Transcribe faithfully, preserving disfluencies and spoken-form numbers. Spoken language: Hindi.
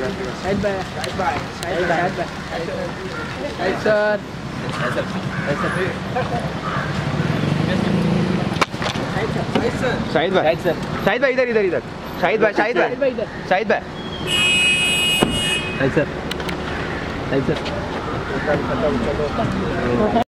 शाहिद भाई, शाहिद भाई, शाहिद भाई, शाहिद सर, शाहिद भाई, शाहिद भाई इधर इधर इधर, शाहिद भाई, शाहिद भाई, शाहिद भाई, शाहिद सर, शाहिद सर।